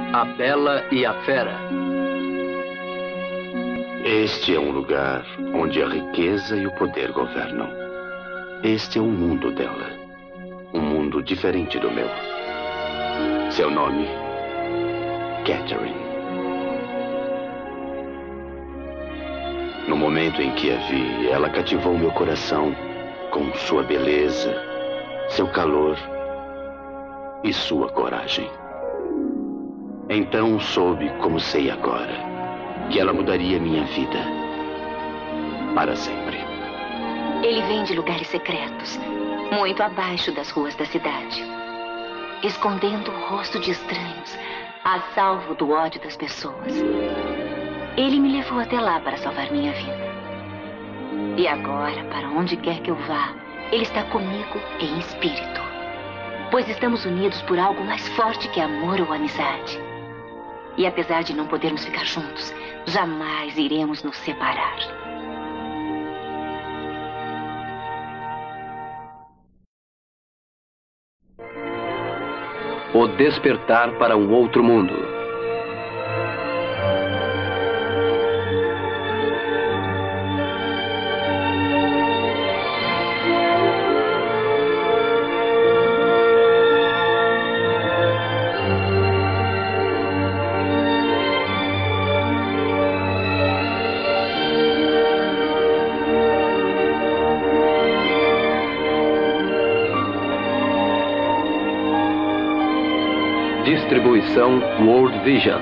A Bela e a Fera. Este é um lugar onde a riqueza e o poder governam. Este é o mundo dela. Um mundo diferente do meu. Seu nome? Catherine. No momento em que a vi, ela cativou meu coração com sua beleza, seu calor e sua coragem. Então soube, como sei agora, que ela mudaria minha vida para sempre. Ele vem de lugares secretos, muito abaixo das ruas da cidade, escondendo o rosto de estranhos, a salvo do ódio das pessoas. Ele me levou até lá para salvar minha vida. E agora, para onde quer que eu vá, ele está comigo em espírito. Pois estamos unidos por algo mais forte que amor ou amizade. E apesar de não podermos ficar juntos, jamais iremos nos separar. O despertar para um outro mundo. Distribuição World Vision.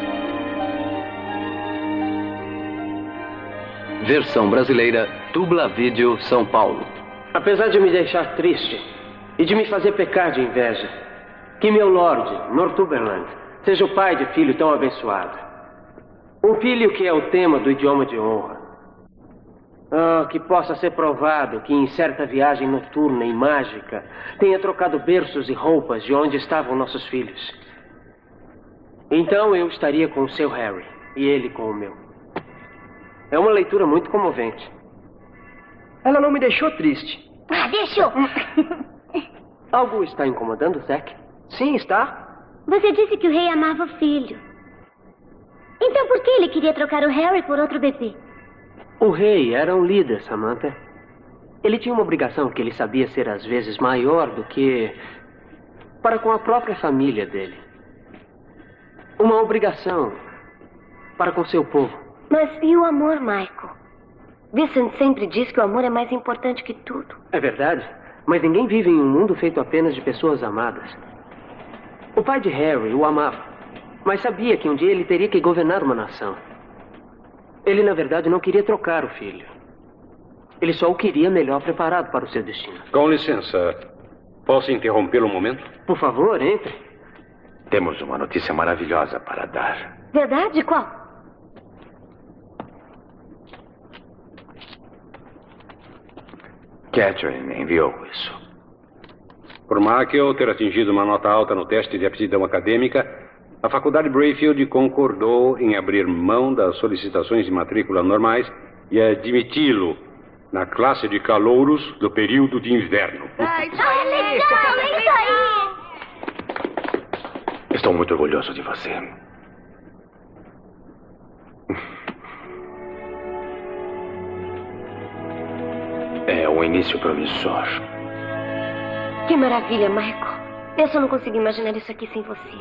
Versão brasileira Tubla Vídeo São Paulo. Apesar de me deixar triste e de me fazer pecar de inveja, que meu Lorde, Northumberland, seja o pai de filho tão abençoado. Um filho que é o tema do idioma de honra. Que possa ser provado que em certa viagem noturna e mágica tenha trocado berços e roupas de onde estavam nossos filhos. Então eu estaria com o seu Harry e ele com o meu. É uma leitura muito comovente. Ela não me deixou triste. Deixou. Algo está incomodando, Zack? Sim, está. Você disse que o rei amava o filho. Então por que ele queria trocar o Harry por outro bebê? O rei era um líder, Samantha. Ele tinha uma obrigação que ele sabia ser às vezes maior do que para com a própria família dele. Uma obrigação para com seu povo. Mas e o amor, Michael? Vincent sempre diz que o amor é mais importante que tudo. É verdade, mas ninguém vive em um mundo feito apenas de pessoas amadas. O pai de Harry o amava, mas sabia que um dia ele teria que governar uma nação. Ele, na verdade, não queria trocar o filho. Ele só o queria melhor preparado para o seu destino. Com licença, posso interrompê-lo um momento? Por favor, entre. Temos uma notícia maravilhosa para dar. Verdade? Qual? Catherine enviou isso. Por Michael ter atingido uma nota alta no teste de aptidão acadêmica, a Faculdade Brayfield concordou em abrir mão das solicitações de matrícula normais e admiti-lo na classe de calouros do período de inverno. Isso aí! Estou muito orgulhoso de você. É um início promissor. Que maravilha, Michael. Eu só não consigo imaginar isso aqui sem você.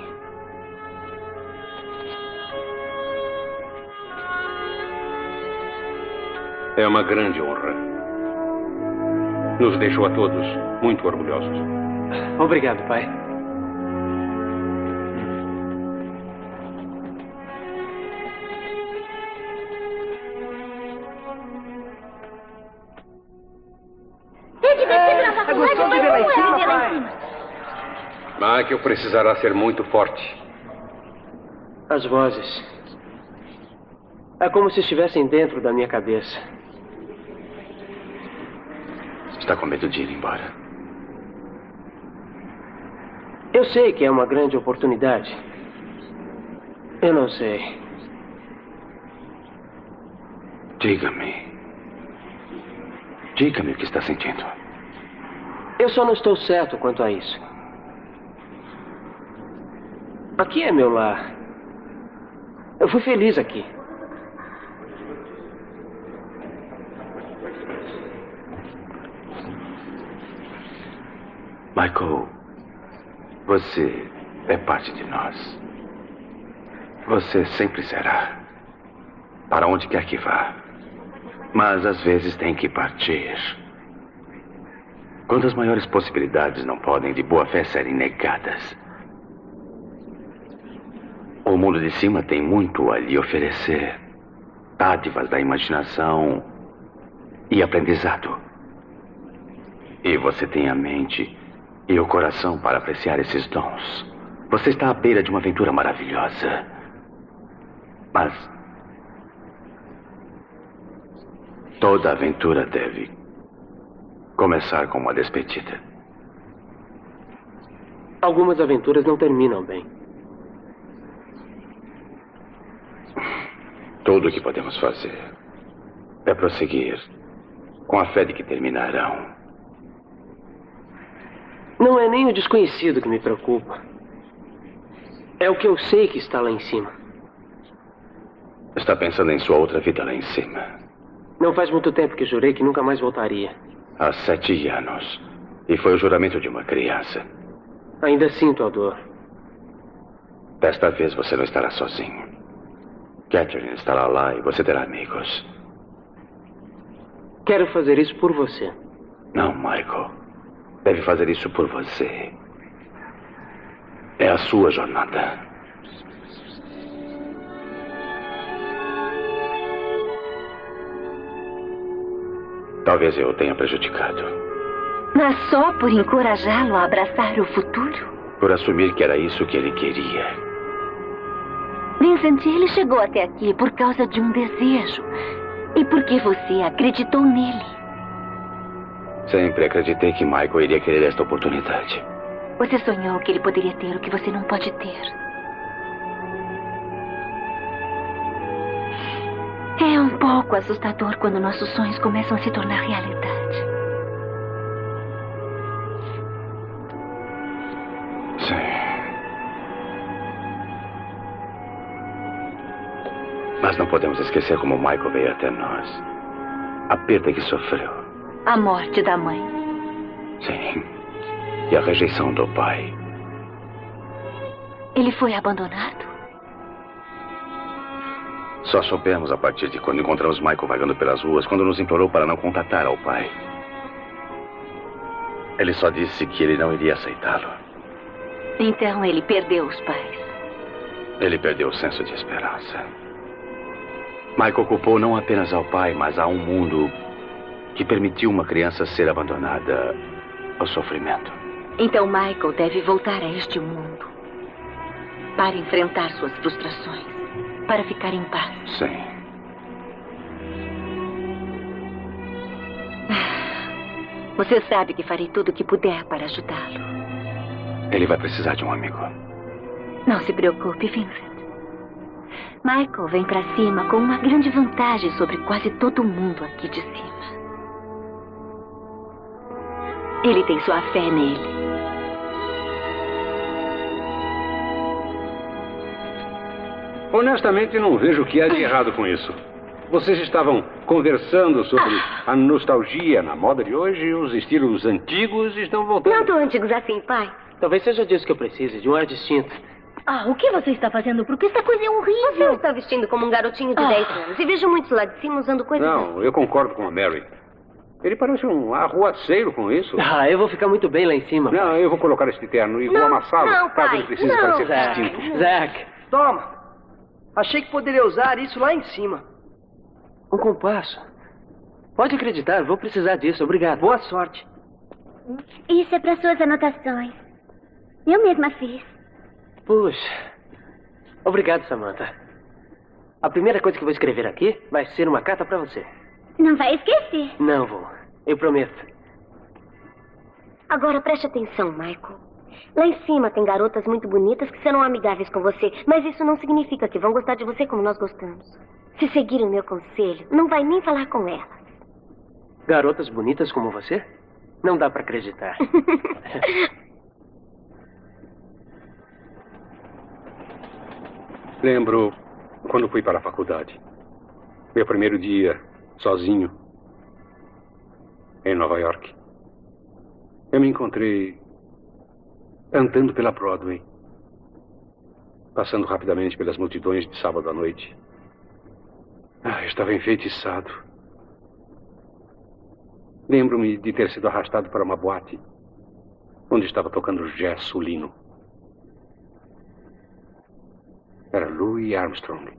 É uma grande honra. Nos deixou a todos muito orgulhosos. Obrigado, pai. Gostou de ver lá em cima, pai? Michael precisará ser muito forte. As vozes. É como se estivessem dentro da minha cabeça. Está com medo de ir embora? Eu sei que é uma grande oportunidade. Eu não sei. Diga-me. Diga-me o que está sentindo. Eu só não estou certo quanto a isso. Aqui é meu lar. Eu fui feliz aqui. Michael, você é parte de nós. Você sempre será. Para onde quer que vá. Mas às vezes tem que partir. Quando as maiores possibilidades não podem de boa fé serem negadas. O mundo de cima tem muito a lhe oferecer. Dádivas da imaginação e aprendizado. E você tem a mente e o coração para apreciar esses dons. Você está à beira de uma aventura maravilhosa. Mas toda aventura deve começar com uma despedida. Algumas aventuras não terminam bem. Tudo o que podemos fazer é prosseguir com a fé de que terminarão. Não é nem o desconhecido que me preocupa. É o que eu sei que está lá em cima. Está pensando em sua outra vida lá em cima. Não faz muito tempo que jurei que nunca mais voltaria. Há 7 anos. E foi o juramento de uma criança. Ainda sinto a dor. Desta vez você não estará sozinho. Catherine estará lá e você terá amigos. Quero fazer isso por você. Não, Michael. Deve fazer isso por você. É a sua jornada. Talvez eu o tenha prejudicado. Mas só por encorajá-lo a abraçar o futuro? Por assumir que era isso que ele queria. Vincent, ele chegou até aqui por causa de um desejo. E porque você acreditou nele. Sempre acreditei que Michael iria querer esta oportunidade. Você sonhou que ele poderia ter o que você não pode ter. É um pouco assustador quando nossos sonhos começam a se tornar realidade. Sim. Mas não podemos esquecer como Michael veio até nós. A perda que sofreu. A morte da mãe. Sim. E a rejeição do pai. Ele foi abandonado? Só soubemos a partir de quando encontramos Michael vagando pelas ruas, quando nos implorou para não contatar ao pai. Ele só disse que ele não iria aceitá-lo. Então ele perdeu os pais. Ele perdeu o senso de esperança. Michael culpou não apenas ao pai, mas a um mundo que permitiu uma criança ser abandonada ao sofrimento. Então Michael deve voltar a este mundo para enfrentar suas frustrações, para ficar em paz. Sim. Você sabe que farei tudo o que puder para ajudá-lo. Ele vai precisar de um amigo. Não se preocupe, Vincent. Michael vem pra cima com uma grande vantagem sobre quase todo mundo aqui de cima. Ele tem sua fé nele. Honestamente, não vejo o que há de errado com isso. Vocês estavam conversando sobre a nostalgia na moda de hoje e os estilos antigos estão voltando. Não tão antigos assim, pai. Talvez seja disso que eu precise, de um ar distinto. O que você está fazendo? Porque essa coisa é horrível. Você está vestindo como um garotinho de 10 anos. E vejo muitos lá de cima usando coisas assim. Não, eu concordo com a Mary. Ele parece um arruaceiro com isso. Eu vou ficar muito bem lá em cima. Não, eu vou colocar este terno e vou amassá-lo, não, caso pai, ele precise não. parecer Zack, distinto. Zack, Toma. Achei que poderia usar isso lá em cima. um compasso. Pode acreditar, vou precisar disso, obrigado. Boa sorte. Isso é para suas anotações. Eu mesma fiz. Puxa. Obrigado, Samantha. A primeira coisa que vou escrever aqui vai ser uma carta para você. Não vai esquecer. Não vou, eu prometo. Agora preste atenção, Michael. Lá em cima tem garotas muito bonitas que serão amigáveis com você. Mas isso não significa que vão gostar de você como nós gostamos. Se seguir o meu conselho, não vai nem falar com elas. Garotas bonitas como você? Não dá para acreditar. Lembro quando fui para a faculdade. Meu primeiro dia, sozinho, em Nova York. Eu me encontrei andando pela Broadway, passando rapidamente pelas multidões de sábado à noite. Eu estava enfeitiçado. Lembro-me de ter sido arrastado para uma boate, onde estava tocando jazz sulino. Era Louis Armstrong.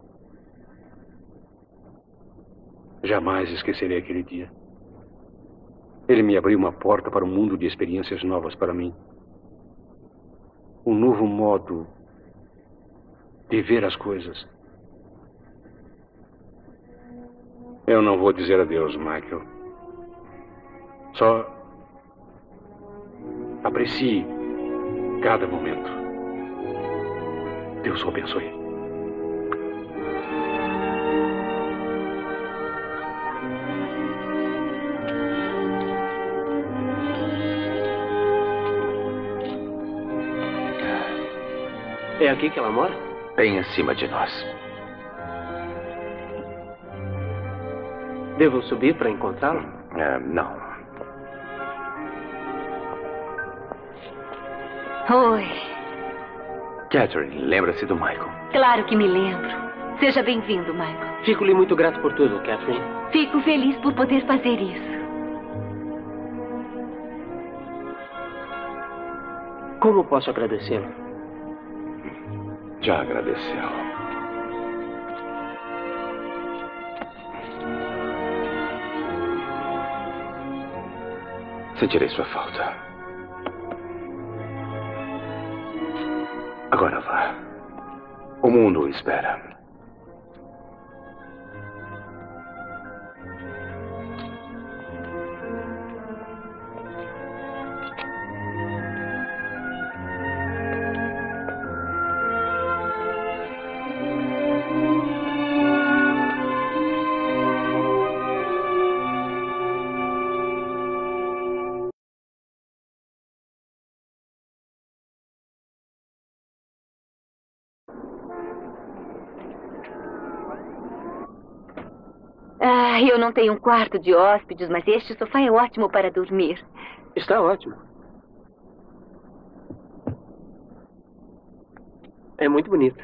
Jamais esquecerei aquele dia. Ele me abriu uma porta para um mundo de experiências novas para mim. Um novo modo de ver as coisas. Eu não vou dizer adeus, Michael. Só aprecie cada momento. Deus o abençoe. É aqui que ela mora? Bem acima de nós. Devo subir para encontrá-la? Não. Oi. Catherine, lembra-se do Michael? Claro que me lembro. Seja bem-vindo, Michael. Fico-lhe muito grato por tudo, Catherine. Fico feliz por poder fazer isso. Como posso agradecê-lo? Já agradeceu. Sentirei sua falta. Agora vá. O mundo o espera. Eu não tenho um quarto de hóspedes, mas este sofá é ótimo para dormir. Está ótimo. É muito bonito.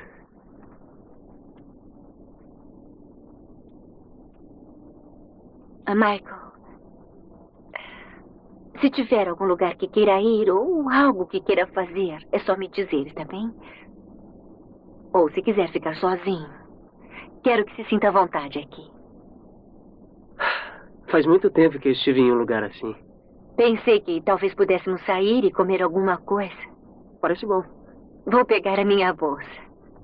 Michael, se tiver algum lugar que queira ir ou algo que queira fazer, é só me dizer, está bem? Ou se quiser ficar sozinho, quero que se sinta à vontade aqui. Faz muito tempo que eu estive em um lugar assim. Pensei que talvez pudéssemos sair e comer alguma coisa. Parece bom. Vou pegar a minha bolsa.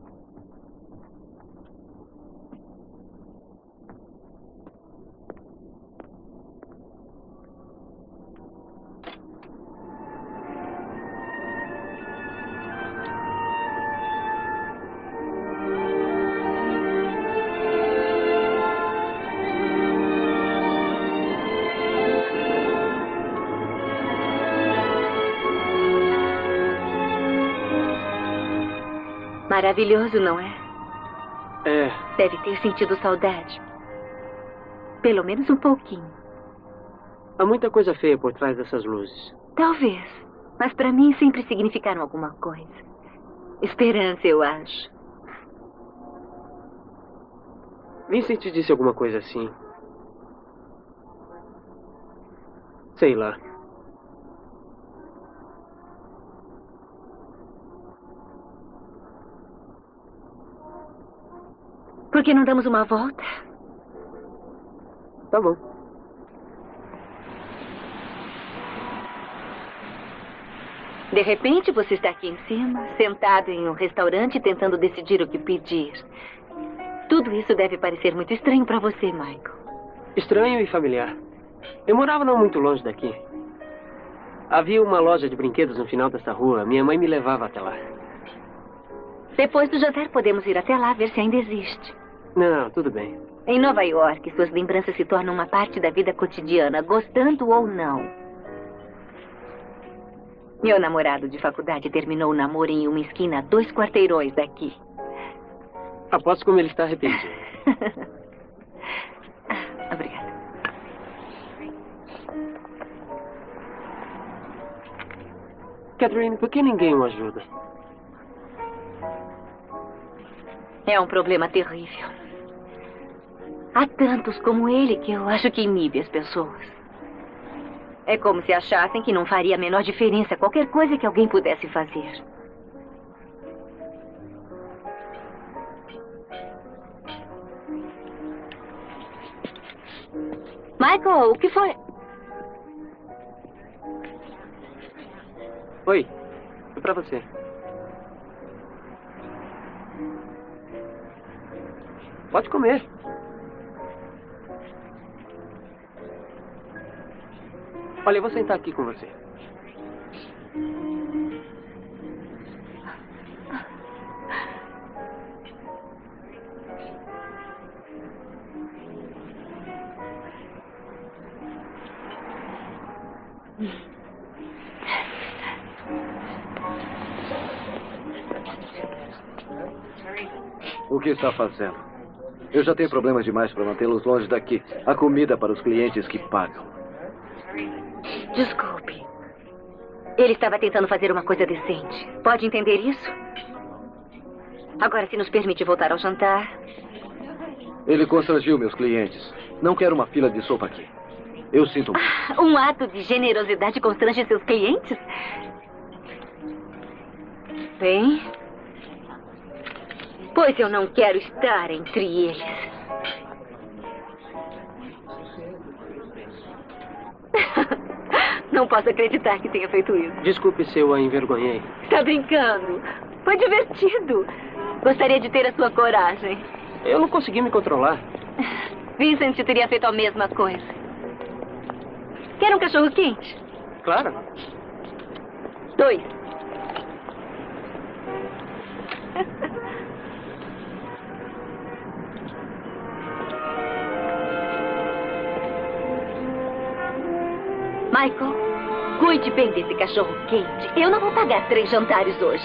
Maravilhoso, não é? É. Deve ter sentido saudade. Pelo menos um pouquinho. Há muita coisa feia por trás dessas luzes. Talvez. Mas para mim sempre significaram alguma coisa. Esperança, eu acho. Vincent disse alguma coisa assim. Sei lá. Por que não damos uma volta? Tá bom. De repente, você está aqui em cima, sentado em um restaurante, tentando decidir o que pedir. Tudo isso deve parecer muito estranho para você, Michael. Estranho e familiar. Eu morava não muito longe daqui. Havia uma loja de brinquedos no final dessa rua. Minha mãe me levava até lá. Depois do jantar, podemos ir até lá ver se ainda existe. Não, tudo bem. Em Nova York, suas lembranças se tornam uma parte da vida cotidiana, gostando ou não. Meu namorado de faculdade terminou o namoro em uma esquina a 2 quarteirões daqui. Aposto como ele está arrependido. Obrigada. Catherine, por que ninguém o ajuda? É um problema terrível. Há tantos como ele que eu acho que inibe as pessoas. É como se achassem que não faria a menor diferença qualquer coisa que alguém pudesse fazer. Michael, o que foi? Oi, foi pra você. Pode comer. Olha, eu vou sentar aqui com você. O que está fazendo? Eu já tenho problemas demais para mantê-los longe daqui. A comida para os clientes que pagam. Desculpe. Ele estava tentando fazer uma coisa decente. Pode entender isso? Agora, se nos permite voltar ao jantar... Ele constrangiu meus clientes. Não quero uma fila de sopa aqui. Eu sinto muito. Um ato de generosidade constrange seus clientes? Bem... Pois eu não quero estar entre eles. Não posso acreditar que tenha feito isso. Desculpe se eu a envergonhei. Está brincando? Foi divertido. Gostaria de ter a sua coragem. Eu não consegui me controlar. Vincent teria feito a mesma coisa. Quer um cachorro quente? Claro. 2. Michael, cuide bem desse cachorro quente. Eu não vou pagar 3 jantares hoje.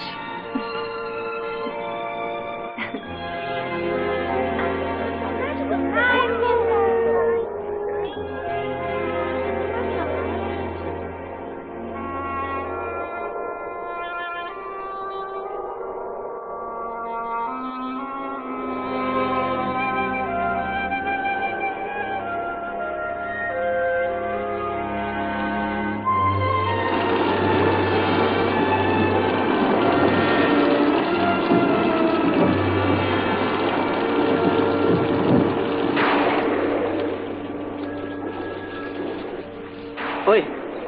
Oi.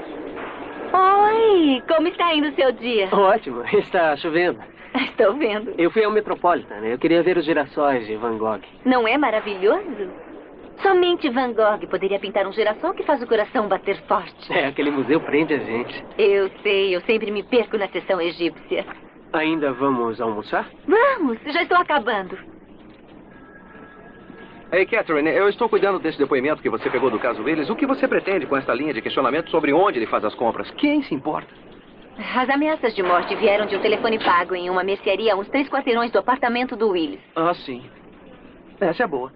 Oi, como está indo o seu dia? Ótimo, está chovendo. Estou vendo. Eu fui ao Metropolitan, eu queria ver os girassóis de Van Gogh. Não é maravilhoso? Somente Van Gogh poderia pintar um girassol que faz o coração bater forte. É, aquele museu prende a gente. Eu sei, eu sempre me perco na seção egípcia. Ainda vamos almoçar? Vamos, já estou acabando. Ei, Catherine, eu estou cuidando desse depoimento que você pegou do caso Willis. O que você pretende com esta linha de questionamento sobre onde ele faz as compras? Quem se importa? As ameaças de morte vieram de um telefone pago em uma mercearia a uns 3 quarteirões do apartamento do Willis. Ah, sim. Essa é boa.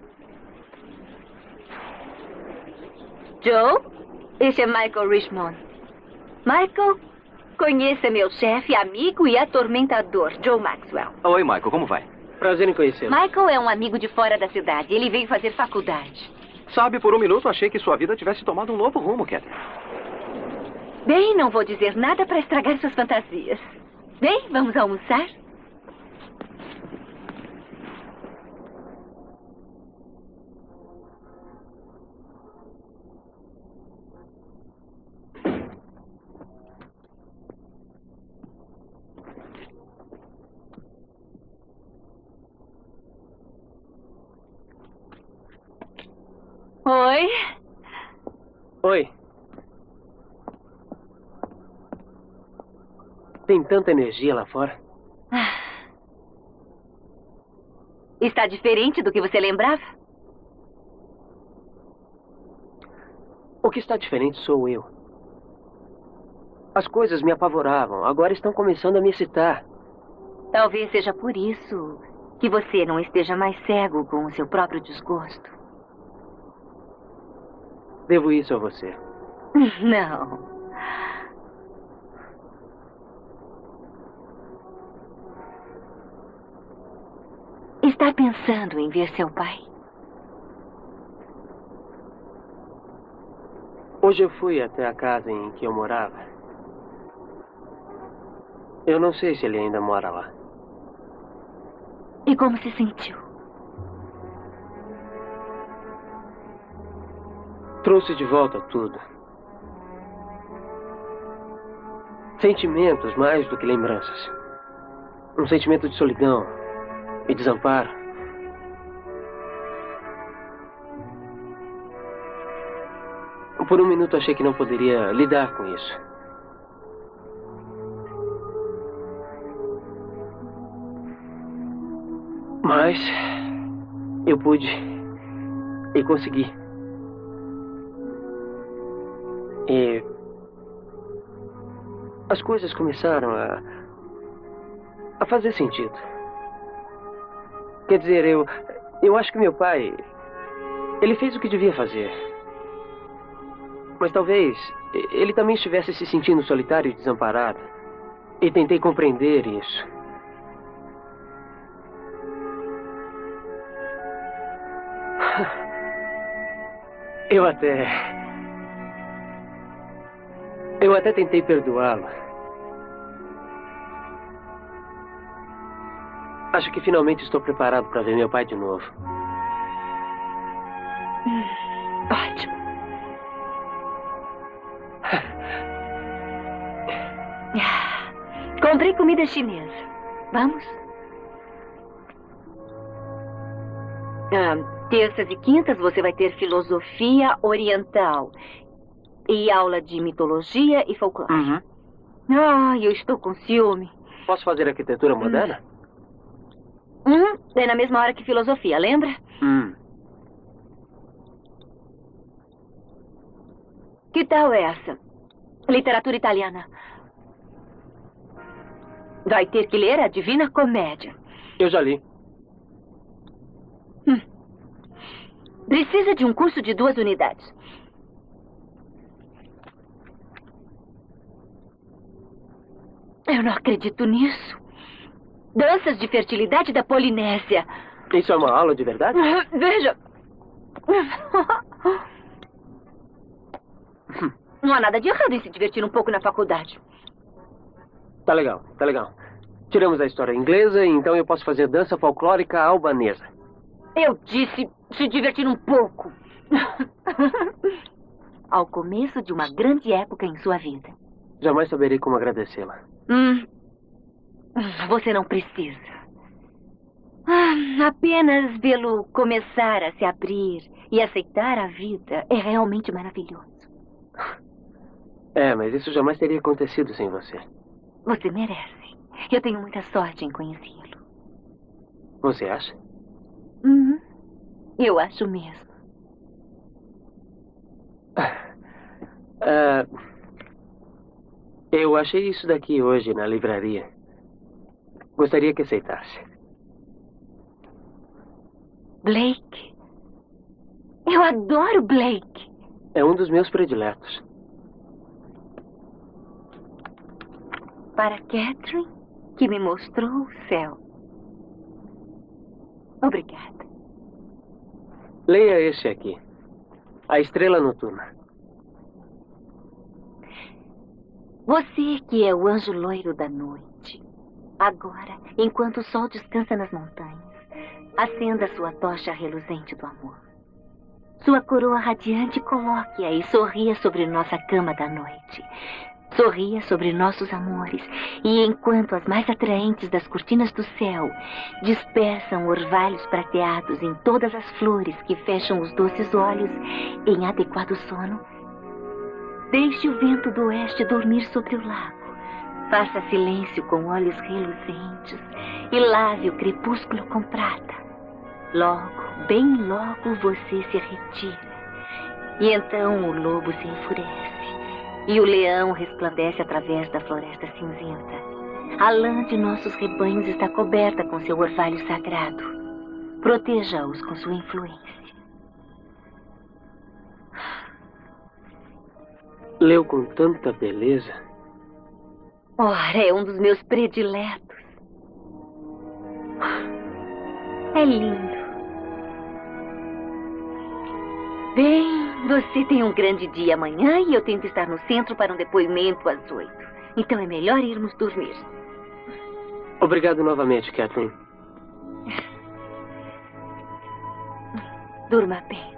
Joe, esse é Michael Richmond. Michael, conheça meu chefe, amigo e atormentador, Joe Maxwell. Oi, Michael, como vai? Prazer em conhecê-lo. Michael é um amigo de fora da cidade. Ele veio fazer faculdade. Sabe, por um minuto achei que sua vida tivesse tomado um novo rumo, Catherine. Bem, não vou dizer nada para estragar suas fantasias. Bem, vamos almoçar? Oi. Oi. Tem tanta energia lá fora. Está diferente do que você lembrava? O que está diferente sou eu. As coisas me apavoravam, agora estão começando a me excitar. Talvez seja por isso Que você não esteja mais cego com o seu próprio desgosto. Devo isso a você. Não. Está pensando em ver seu pai? Hoje eu fui até a casa em que eu morava. Eu não sei se ele ainda mora lá. E como se sentiu? Trouxe de volta tudo. Sentimentos mais do que lembranças. Um sentimento de solidão e desamparo. Por um minuto achei que não poderia lidar com isso. Mas eu pude e consegui. E as coisas começaram a fazer sentido. Quer dizer, eu acho que meu pai, ele fez o que devia fazer. Mas talvez ele também estivesse se sentindo solitário e desamparado. E tentei compreender isso. Eu até tentei perdoá-lo. Acho que finalmente estou preparado para ver meu pai de novo. Ótimo. Comprei comida chinesa. Vamos? Terças e quintas você vai ter filosofia oriental. E aula de mitologia e folclore. Uhum. Eu estou com ciúme. Posso fazer arquitetura moderna? É na mesma hora que filosofia, lembra? Que tal essa? Literatura italiana. Vai ter que ler a Divina Comédia. Eu já li. Precisa de um curso de 2 unidades. Eu não acredito nisso. Danças de fertilidade da Polinésia. Isso é uma aula de verdade? Veja. Não há nada de errado em se divertir um pouco na faculdade. Tá legal, tá legal. Tiramos a história inglesa e então eu posso fazer dança folclórica albanesa. Eu disse se divertir um pouco. Ao começo de uma grande época em sua vida. Jamais saberei como agradecê-la. Você não precisa. Apenas vê-lo começar a se abrir e aceitar a vida é realmente maravilhoso. Mas isso jamais teria acontecido sem você. Você merece. Eu tenho muita sorte em conhecê-lo. Você acha? Eu acho mesmo. Eu achei isso daqui hoje na livraria. Gostaria que aceitasse. Blake. Eu adoro Blake. É um dos meus prediletos. Para Catherine, que me mostrou o céu. Obrigada. Leia este aqui. A Estrela Noturna. Você que é o anjo loiro da noite. Agora, enquanto o sol descansa nas montanhas, acenda sua tocha reluzente do amor. Sua coroa radiante coloque-a e sorria sobre nossa cama da noite. Sorria sobre nossos amores, e enquanto as mais atraentes das cortinas do céu dispersam orvalhos prateados em todas as flores que fecham os doces olhos em adequado sono, deixe o vento do oeste dormir sobre o lago. Faça silêncio com olhos reluzentes e lave o crepúsculo com prata. Logo, bem logo, você se retira. E então o lobo se enfurece. E o leão resplandece através da floresta cinzenta. A lã de nossos rebanhos está coberta com seu orvalho sagrado. Proteja-os com sua influência. Leu com tanta beleza. Ora, é um dos meus prediletos. É lindo. Bem, você tem um grande dia amanhã e eu tenho que estar no centro para um depoimento às 8. Então é melhor irmos dormir. Obrigado novamente, Catherine. Durma bem.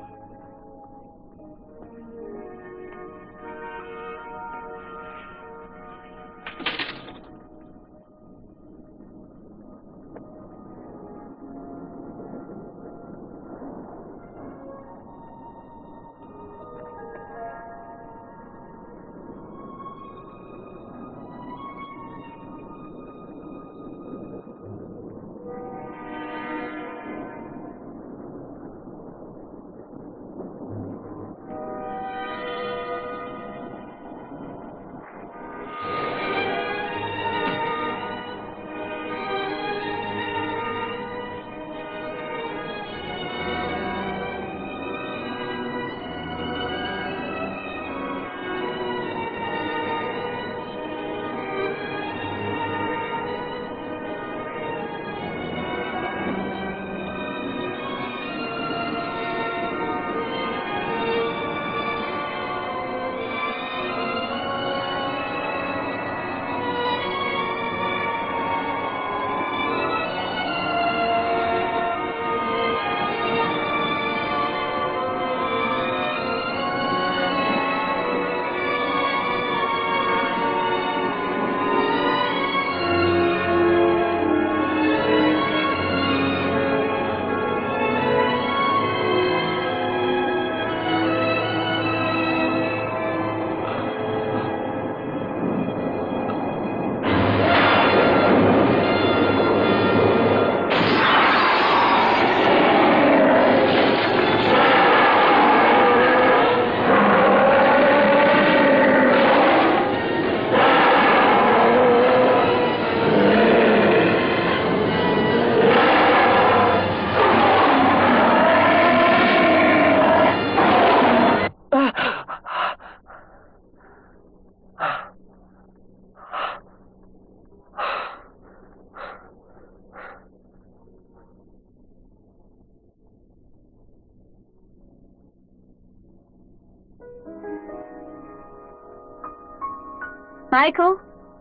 Michael?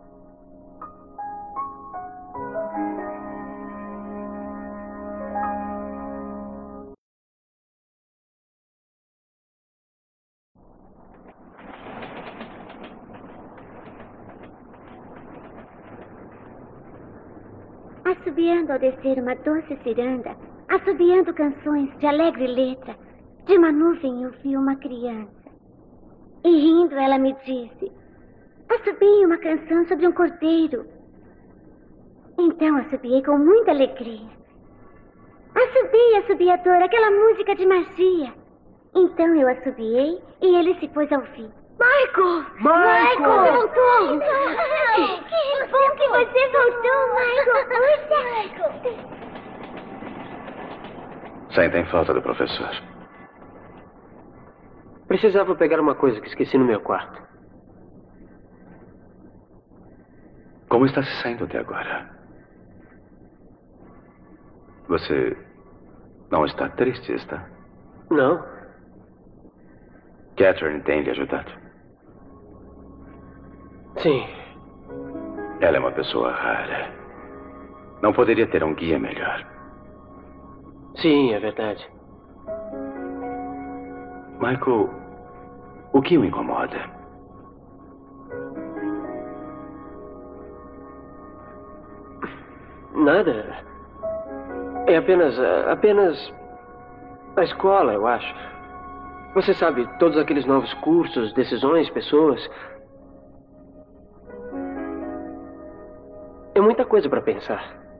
Assobiando ao descer uma doce ciranda, assobiando canções de alegre letra, de uma nuvem eu vi uma criança. E rindo ela me disse: assobiei uma canção sobre um cordeiro. Então assobiei com muita alegria. Assobiei, assobiador, aquela música de magia. Então eu assobiei e ele se pôs a ouvir. Michael! Michael! Voltou! Que bom que você voltou, Michael! Puxa! Sentem falta do professor. Precisava pegar uma coisa que esqueci no meu quarto. Como está se saindo até agora? Você não está triste, está? Não. Catherine tem lhe ajudado? Sim. Ela é uma pessoa rara. Não poderia ter um guia melhor. Sim, é verdade. Michael, o que o incomoda? Nada. É apenas a escola, eu acho. Você sabe, todos aqueles novos cursos, decisões, pessoas. É muita coisa para pensar.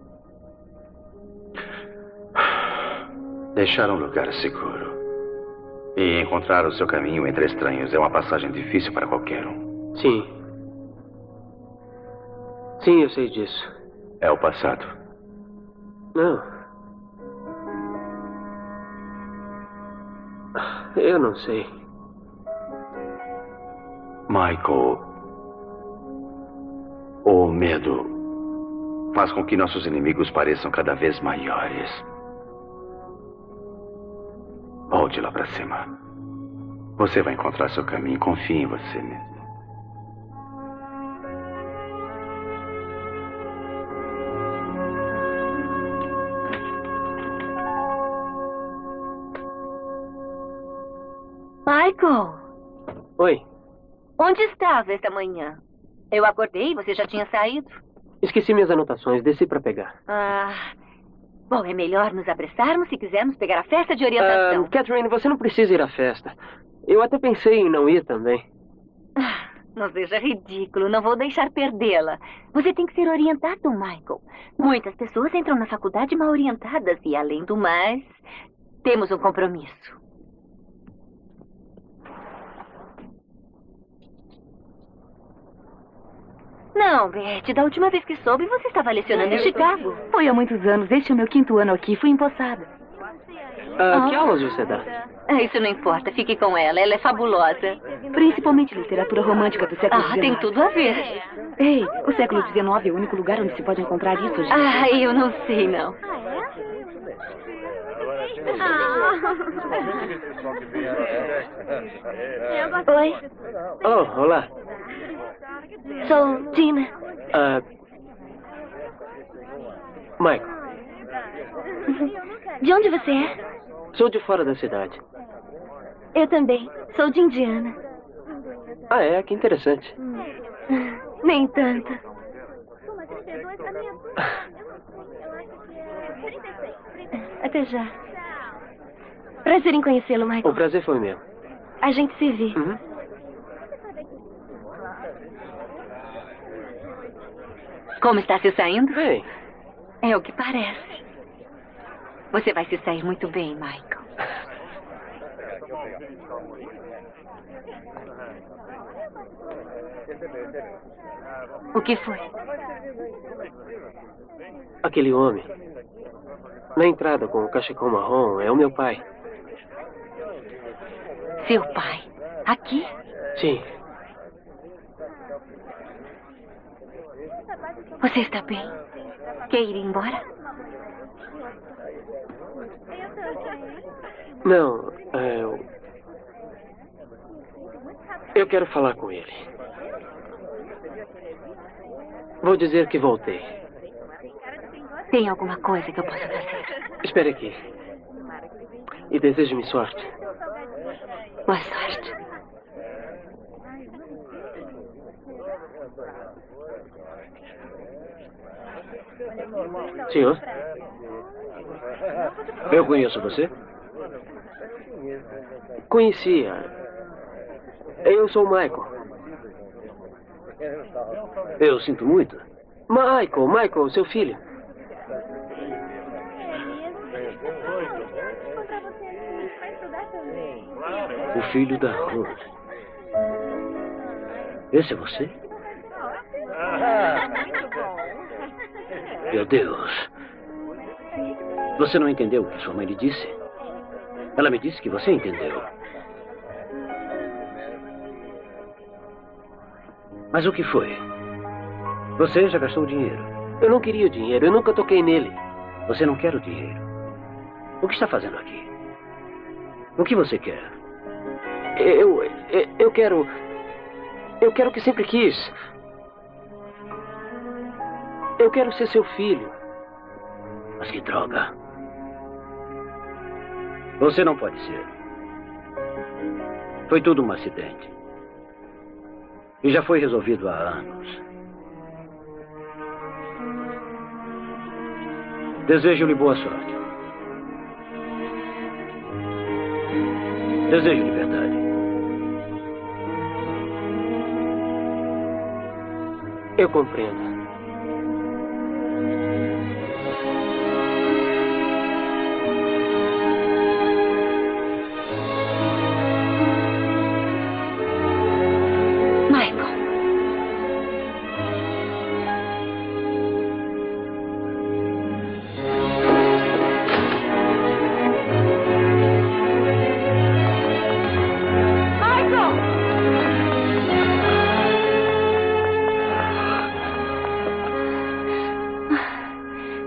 Deixar um lugar seguro e encontrar o seu caminho entre estranhos é uma passagem difícil para qualquer um. Sim. Sim, eu sei disso. É o passado. Não. Eu não sei. Michael, o medo faz com que nossos inimigos pareçam cada vez maiores. Volte lá pra cima. Você vai encontrar seu caminho. Confie em você mesmo. Michael! Oi. Onde estava esta manhã? Eu acordei e você já tinha saído. Esqueci minhas anotações. Desci para pegar. Bom, é melhor nos apressarmos se quisermos pegar a festa de orientação. Catherine, você não precisa ir à festa. Eu até pensei em não ir também. Não seja ridículo. Não vou deixar perdê-la. Você tem que ser orientado, Michael. Muitas pessoas entram na faculdade mal orientadas e, além do mais, temos um compromisso. Não, Beth, da última vez que soube, você estava lecionando em Chicago. Foi há muitos anos. Este é o meu 5º ano aqui. Fui empossada. Que aulas você dá? Isso não importa. Fique com ela. Ela é fabulosa. Principalmente literatura romântica do século XIX. Tem tudo a ver. Ei, o século XIX é o único lugar onde se pode encontrar isso, gente. Eu não sei, não. Oi. Oh, olá. Sou Dina. Michael. De onde você é? Sou de fora da cidade. Eu também. Sou de Indiana. É? Que interessante. Nem tanto. Até já. Prazer em conhecê-lo, Michael. O prazer foi meu. A gente se vê. Como está se saindo? Bem. É o que parece. Você vai se sair muito bem, Michael. O que foi? Aquele homem. Na entrada com o cachecol marrom é o meu pai. Seu pai? Aqui? Sim. Você está bem? Quer ir embora? Não, eu quero falar com ele. Vou dizer que voltei. Tem alguma coisa que eu possa fazer? Espere aqui. E deseje-me sorte. Boa sorte. Senhor? Eu conheço você? Conhecia. Eu sou o Michael. Eu sinto muito. Michael, seu filho. O filho da Ruth. Esse é você? Meu Deus. Você não entendeu o que sua mãe lhe disse? Ela me disse que você entendeu. Mas o que foi? Você já gastou o dinheiro. Eu não queria o dinheiro. Eu nunca toquei nele. Você não quer o dinheiro. O que está fazendo aqui? O que você quer? Eu quero... Eu quero o que sempre quis. Eu quero ser seu filho. Mas que droga. Você não pode ser. Foi tudo um acidente. E já foi resolvido há anos. Desejo-lhe boa sorte. Desejo liberdade. Eu compreendo.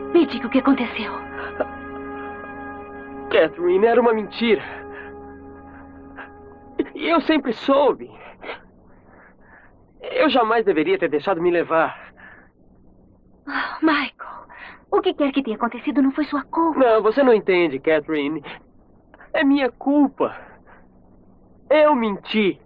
Me diga o que aconteceu. Catherine, era uma mentira. E eu sempre soube. Eu jamais deveria ter deixado me levar. Oh, Michael, o que quer que tenha acontecido não foi sua culpa. Não, você não entende, Catherine. É minha culpa. Eu menti.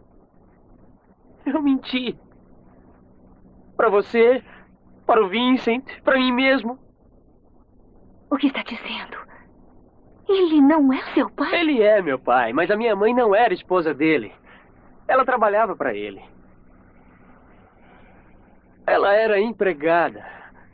Eu menti. Para você, para o Vincent, para mim mesmo. O que está dizendo? Ele não é seu pai? Ele é meu pai, mas a minha mãe não era esposa dele. Ela trabalhava para ele. Ela era empregada.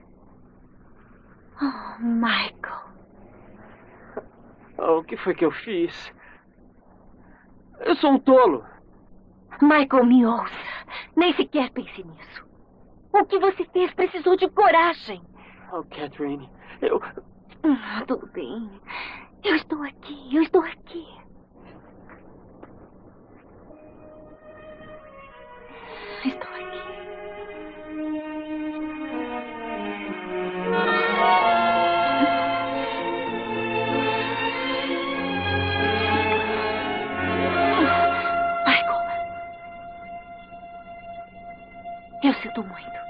Oh, Michael. Oh, o que foi que eu fiz? Eu sou um tolo. Michael, me ouça. Nem sequer pense nisso. O que você fez precisou de coragem. Oh, Catherine, Tudo bem. Eu estou aqui, eu estou aqui. Estou aqui. Michael. Eu sinto muito.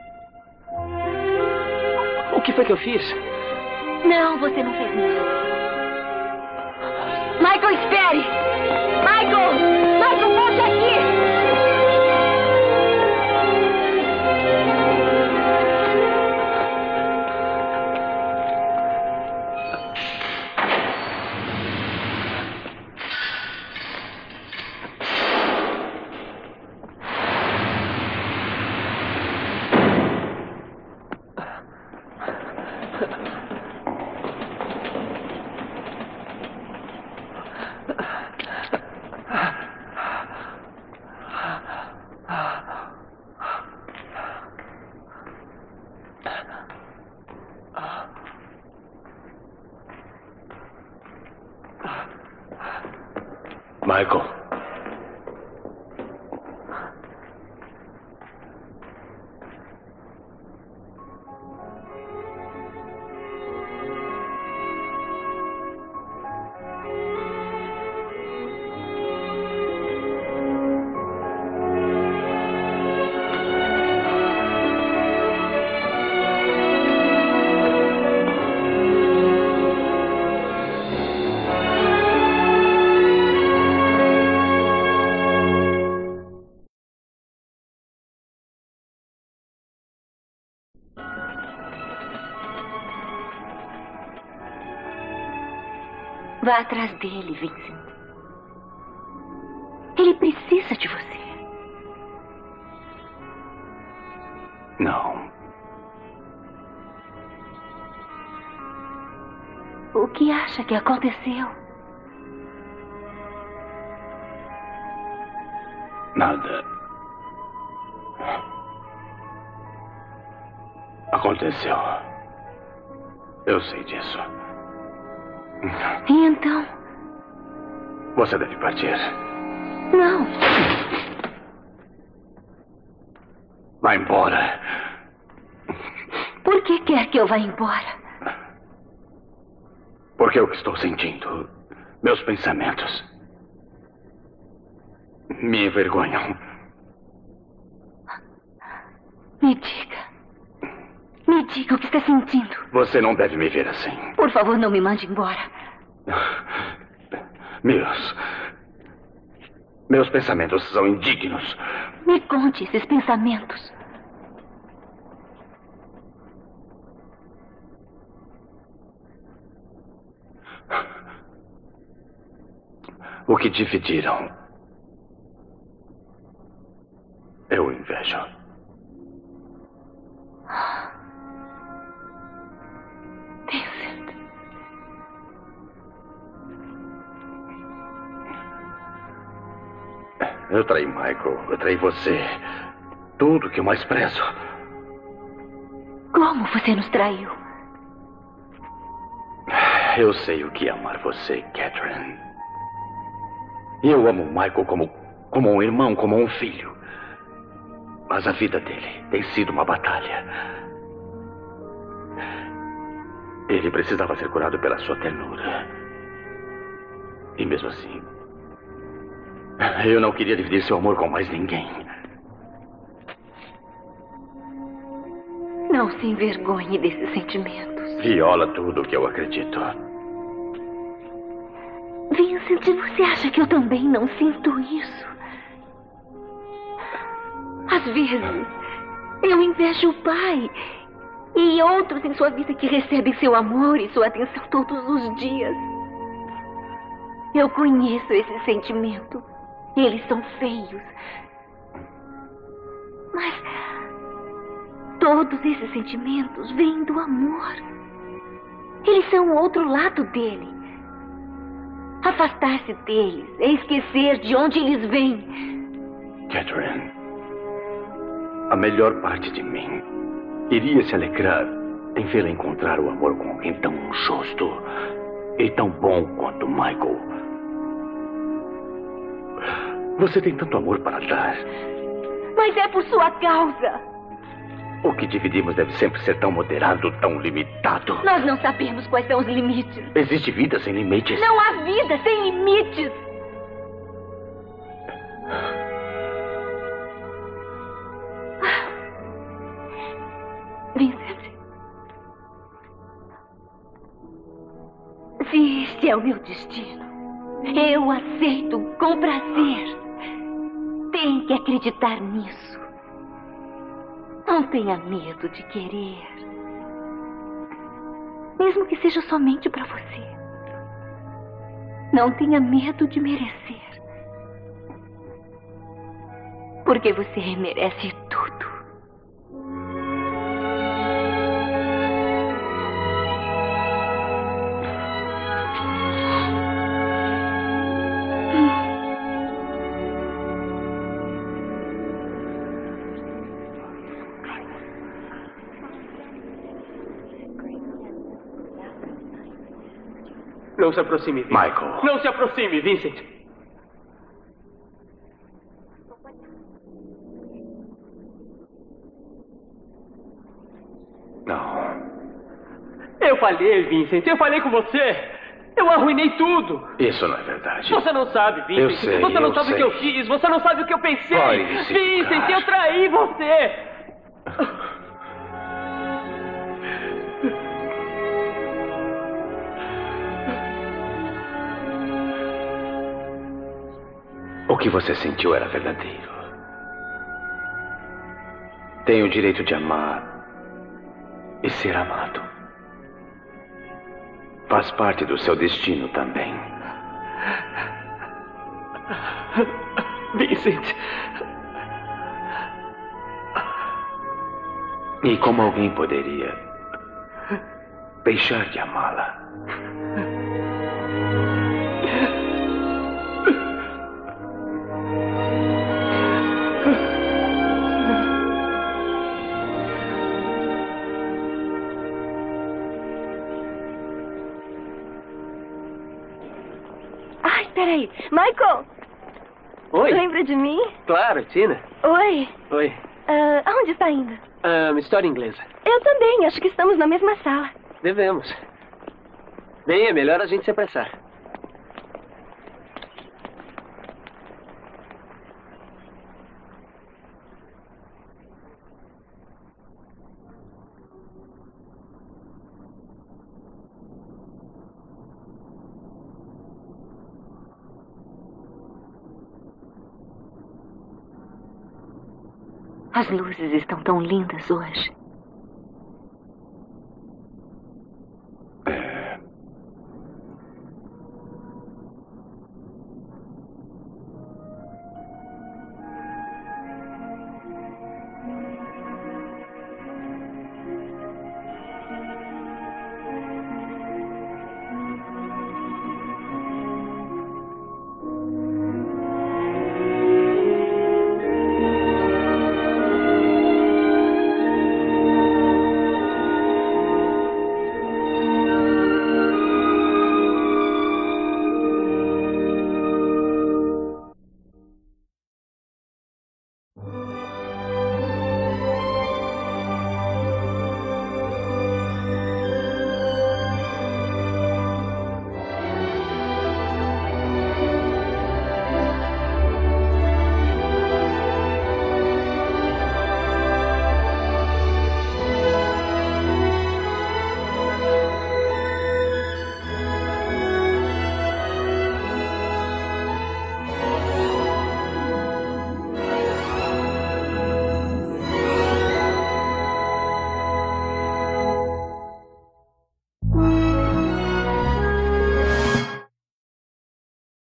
O que foi que eu fiz? Não, você não fez nada. Michael, espere! Michael! Michael, volte aqui! Michael. Vá atrás dele, Vincent. Ele precisa de você. Não. O que acha que aconteceu? Nada. Aconteceu. Eu sei disso. E então? Você deve partir. Não. Vá embora. Por que quer que eu vá embora? Porque o que estou sentindo, meus pensamentos, me envergonham. Me diga. Me diga o que está sentindo. Você não deve me ver assim. Por favor, não me mande embora. Meus pensamentos são indignos. Me conte esses pensamentos. O que dividiram, eu invejo. Vincent. Eu traí Michael, eu traí você. Tudo que eu mais prezo. Como você nos traiu? Eu sei o que é amar você, Catherine. E eu amo Michael como um irmão, como um filho. Mas a vida dele tem sido uma batalha. Ele precisava ser curado pela sua ternura. E mesmo assim, eu não queria dividir seu amor com mais ninguém. Não se envergonhe desses sentimentos. Viola tudo o que eu acredito. Vincent, você acha que eu também não sinto isso? Às vezes, eu invejo o pai e outros em sua vida que recebem seu amor e sua atenção todos os dias. Eu conheço esse sentimento. Eles são feios. Mas todos esses sentimentos vêm do amor. Eles são o outro lado dele. Afastar-se deles é esquecer de onde eles vêm. Catherine, a melhor parte de mim iria se alegrar em vê-la encontrar o amor com alguém tão justo e tão bom quanto Michael. Você tem tanto amor para dar. Mas é por sua causa. O que dividimos deve sempre ser tão moderado, tão limitado. Nós não sabemos quais são os limites. Existe vida sem limites? Não há vida sem limites. Vincent, se este é o meu destino, eu aceito com prazer. Tem que acreditar nisso. Não tenha medo de querer. Mesmo que seja somente para você. Não tenha medo de merecer. Porque você merece tudo. Não se aproxime, Vincent. Michael. Não se aproxime, Vincent. Não. Eu falhei, Vincent. Eu falei com você. Eu arruinei tudo. Isso não é verdade. Você não sabe, Vincent. Eu sei, você não eu sabe sei. o que eu fiz. Você não sabe o que eu pensei. Vai se Vincent, ficar. eu traí você. O que você sentiu era verdadeiro. Tem o direito de amar e ser amado. Faz parte do seu destino também. Vincent. E como alguém poderia deixar de amá-la? Peraí, Michael! Oi? Lembra de mim? Claro, Tina. Oi. Oi. Aonde está indo? História inglesa. Eu também, acho que estamos na mesma sala. Devemos. Bem, é melhor a gente se apressar. As luzes estão tão lindas hoje.